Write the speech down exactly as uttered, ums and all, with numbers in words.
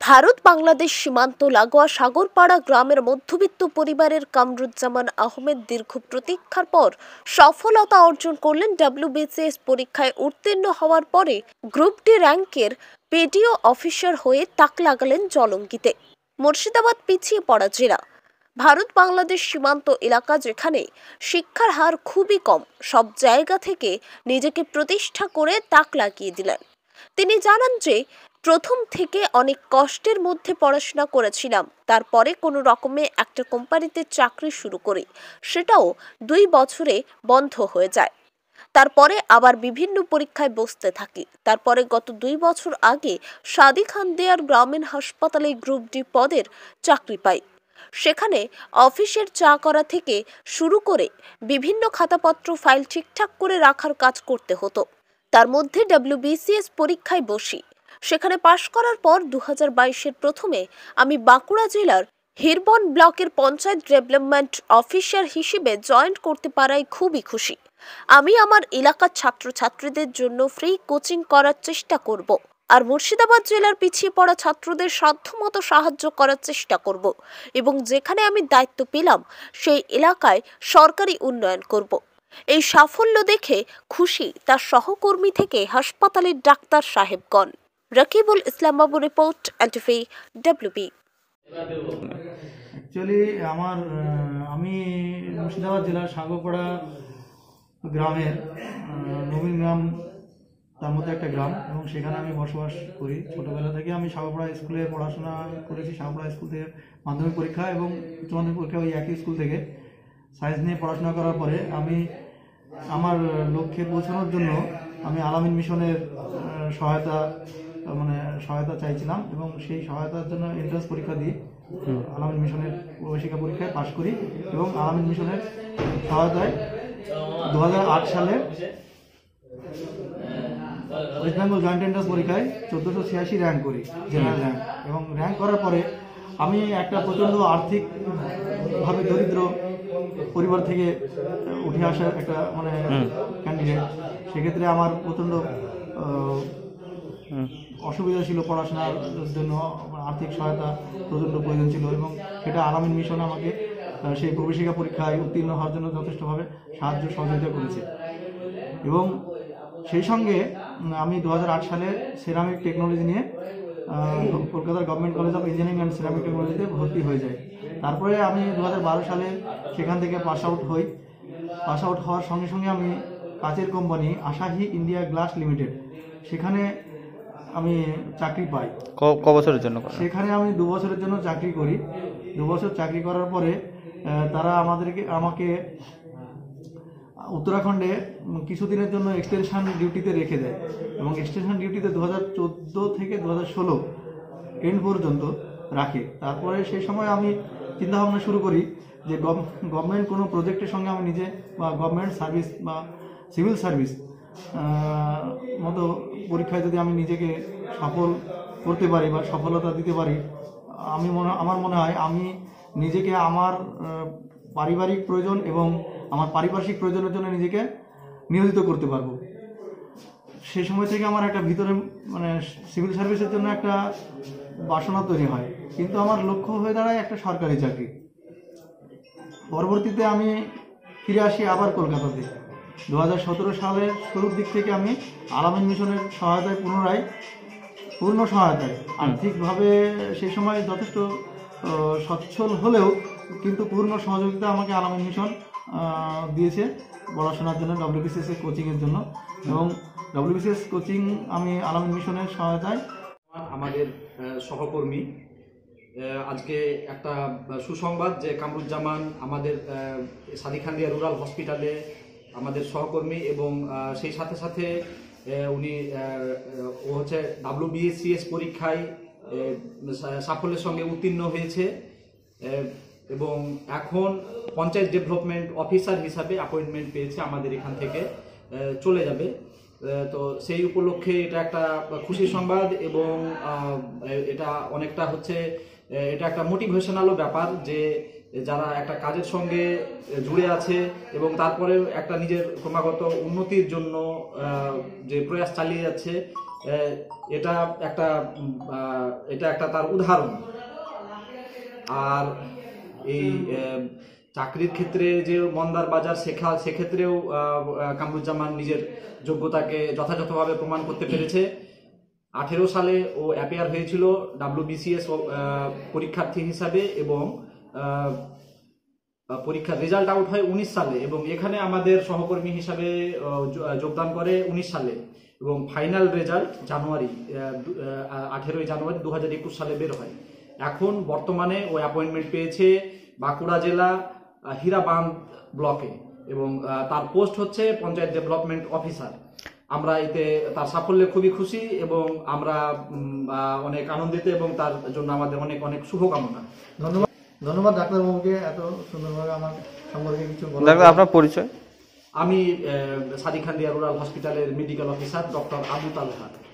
ভারত বাংলাদেশ সীমান্ত লাগোয়া সাগরপাড়া গ্রামের মধ্যবিত্ত পরিবারের কামরুজ্জামান আহমেদ দীর্ঘ প্রতীক্ষার পর সফলতা অর্জন করলেন ডব্লিউবিসিএস পরীক্ষায় উত্তীর্ণ হওয়ার পরে গ্রুপ ডি র্যাঙ্কের পিডিও অফিসার হয়ে তাক লাগালেন জলঙ্গিতে। মুর্শিদাবাদ পিছিয়ে পড়া জেলা, ভারত বাংলাদেশ সীমান্ত এলাকা, যেখানে শিক্ষার হার খুবই কম, সব জায়গা থেকে নিজেকে প্রতিষ্ঠা করে তাক লাগিয়ে দিলেন। তিনি জানান যে প্রথম থেকে অনেক কষ্টের মধ্যে পড়াশোনা করেছিলাম, তারপরে কোনো রকমে একটা কোম্পানিতে চাকরি শুরু করি, সেটাও দুই বছরে বন্ধ হয়ে যায়। তারপরে আবার বিভিন্ন পরীক্ষায় বসতে থাকি। তারপরে গত দুই বছর আগে সাদি খান দেয়ার গ্রামীণ হাসপাতালে গ্রুপ ডি পদের চাকরি পাই। সেখানে অফিসের চা করা থেকে শুরু করে বিভিন্ন খাতাপত্র ফাইল ঠিকঠাক করে রাখার কাজ করতে হতো। তার মধ্যে ডব্লিউবিসিএস পরীক্ষায় বসি। সেখানে পাশ করার পর দু হাজার বাইশের প্রথমে আমি বাঁকুড়া জেলার হিরবন ব্লকের পঞ্চায়েত ডেভেলপমেন্ট অফিসার হিসেবে জয়েন করতে পারায় খুবই খুশি। আমি আমার এলাকার ছাত্রছাত্রীদের জন্য ফ্রি কোচিং করার চেষ্টা করব, আর মুর্শিদাবাদ জেলার পিছিয়ে পড়া ছাত্রদের সাধ্যমতো সাহায্য করার চেষ্টা করব, এবং যেখানে আমি দায়িত্ব পেলাম সেই এলাকায় সরকারি উন্নয়ন করব। এই সাফল্য দেখে খুশি তার সহকর্মী থেকে হাসপাতালের ডাক্তার সাহেবগণ। রকিবুল ইসলাম বাবু রিপোর্ট, এনটিভিডব্লিউবি। অ্যাকচুয়ালি আমার আমি মুর্শিদাবাদ জেলার সাগরপাড়া গ্রামের নবীন গ্রাম, তার মধ্যে একটা গ্রাম, এবং সেখানে আমি বসবাস করি। ছোটোবেলা থেকে আমি সাগরপাড়া স্কুলে পড়াশোনা করেছি। সাগরপাড়া স্কুল থেকে মাধ্যমিক পরীক্ষা এবং উচ্চ মাধ্যমিক পরীক্ষা ওই একই স্কুল থেকে সায়েন্স নিয়ে পড়াশোনা করার পরে আমি আমার লক্ষ্যে পৌঁছানোর জন্য আমি আলামিন মিশনের সহায়তা মানে সহায়তা চাইছিলাম, এবং সেই সহায়তার জন্য এন্ট্রান্স পরীক্ষা দিই। আলামিন মিশনের প্রবেশিকা পরীক্ষায় পাশ করি, এবং আলামিন মিশনের সহায়তায় দু হাজার আট সালে ওয়েস্ট বেঙ্গল জয়েন্ট এন্ট্রান্স পরীক্ষায় চোদ্দোশো ছিয়াশি র্যাঙ্ক করি, জেনারেল র্যাঙ্ক। এবং র্যাঙ্ক করার পরে আমি একটা প্রচণ্ড আর্থিকভাবে দরিদ্র পরিবার থেকে উঠে আসার একটা মানে ক্যান্ডিডেট। সেক্ষেত্রে আমার প্রচণ্ড অসুবিধা ছিল, পড়াশোনার জন্য আর্থিক সহায়তা প্রচণ্ড প্রয়োজন ছিল, এবং সেটা আলামিন মিশন আমাকে সেই প্রবেশিকা পরীক্ষায় উত্তীর্ণ হওয়ার জন্য যথেষ্টভাবে সাহায্য সহযোগিতা করেছে। এবং সেই সঙ্গে আমি দু হাজার আট সালে সিরামিক টেকনোলজি নিয়ে কলকাতার government college of engineering and ceramic টেকনোলজিতে ভর্তি হয়ে যাই। তারপরে আমি দু হাজার বারো সালে সেখান থেকে পাস আউট হই। পাস আউট হওয়ার সঙ্গে সঙ্গে আমি কাচের company Asahi India Glass Limited, সেখানে আমি চাকরি পাই। ক বছরের জন্য? সেখানে আমি দু বছরের জন্য চাকরি করি। দু বছর চাকরি করার পরে তারা আমাদেরকে আমাকে উত্তরাখণ্ডে কিছুদিনের জন্য এক্সটেনশন ডিউটিতে রেখে দেয়, এবং এক্সটেনশন ডিউটিতে দু হাজার চোদ্দো থেকে দু হাজার ষোলো এন্ড পর্যন্ত রাখে। তারপরে সেই সময় আমি চিন্তাভাবনা শুরু করি যে গভর্নমেন্ট কোনো প্রজেক্টের সঙ্গে আমি নিজে বা গভর্নমেন্ট সার্ভিস বা সিভিল সার্ভিস মতো পরীক্ষায় যদি আমি নিজেকে সফল করতে পারি বা সফলতা দিতে পারি, আমি মনে আমার মনে হয় আমি নিজেকে আমার পারিবারিক প্রয়োজন এবং আমার পারিপার্শ্বিক প্রয়োজনের জন্য নিজেকে নিয়োজিত করতে পারবো। সেই সময় থেকে আমার একটা ভিতরে মানে সিভিল সার্ভিসের জন্য একটা বাসনা তৈরি হয়, কিন্তু আমার লক্ষ্য হয়ে দাঁড়ায় একটা সরকারি চাকরি। পরবর্তীতে আমি ফিরে আসি আবার কলকাতাতে। দু হাজার সতেরো সালের শুরুর দিক থেকে আমি আলামিন মিশনের সহায়তায় পুনরায় পূর্ণ সহায়তায় আর্থিকভাবে সেই সময় যথেষ্ট সচ্ছল হলেও কিন্তু পূর্ণ সহযোগিতা আমাকে আলামিন মিশন দিয়েছে পড়াশোনার জন্য, ডব্লিউবিসিএস এর কোচিংয়ের জন্য। এবং ডব্লিউবিসিএস কোচিং আমি আলামিন মিশনের সহায়তায় আমাদের সহকর্মী আজকে একটা সুসংবাদ যে কামরুজ্জামান আমাদের সাদি খান দেয়া রুরাল হসপিটালে আমাদের সহকর্মী, এবং সেই সাথে সাথে উনি ও হচ্ছে ডব্লিউবিসিএস পরীক্ষায় সাফল্যের সঙ্গে উত্তীর্ণ হয়েছে, এবং এখন পঞ্চায়েত ডেভেলপমেন্ট অফিসার হিসাবে অ্যাপয়েন্টমেন্ট পেয়েছে, আমাদের এখান থেকে চলে যাবে। তো সেই উপলক্ষে এটা একটা খুশির সংবাদ, এবং এটা অনেকটা হচ্ছে এটা একটা মোটিভেশনালও ব্যাপার যে যারা একটা কাজের সঙ্গে জুড়ে আছে এবং তারপরে একটা নিজের ক্রমাগত উন্নতির জন্য যে প্রয়াস চালিয়ে যাচ্ছে, এটা একটা এটা একটা তার উদাহরণ। আর এই চাকরির ক্ষেত্রে যে মন্দার বাজার শেখা সেক্ষেত্রেও কামরুজ্জামান নিজের যোগ্যতাকে যথাযথভাবে প্রমাণ করতে পেরেছে। আঠেরো সালে ও অ্যাপিয়ার হয়েছিল ডাব্লিউবিসিএস পরীক্ষার্থী হিসাবে এবং পরীক্ষার রেজাল্ট আউট হয় উনিশ সালে এবং এখানে আমাদের সহকর্মী হিসাবে যোগদান করে উনিশ সালে এবং ফাইনাল রেজাল্ট জানুয়ারি আঠেরোই জানুয়ারি দু হাজার একুশ সালে বের হয়। এখন বর্তমানে ও অ্যাপয়েন্টমেন্ট পেয়েছে বাঁকুড়া জেলা হীরাবাঁধ ব্লকে এবং তার পোস্ট হচ্ছে পঞ্চায়েত ডেভেলপমেন্ট অফিসার। আমরা এতে তার সাফল্যে খুবই খুশি এবং আমরা অনেক আনন্দিত এবং তার জন্য আমাদের অনেক অনেক শুভকামনা। ধন্যবাদ ধন্যবাদ ডাক্তারবাবুকে এত সুন্দরভাবে আমার সম্পর্কে কিছু বলার। ডাক্তার, আপনার পরিচয়? আমি সাদিখান্দিয়া রুরাল হসপিটালের মেডিকেল অফিসার ডক্টর আবু তালহার।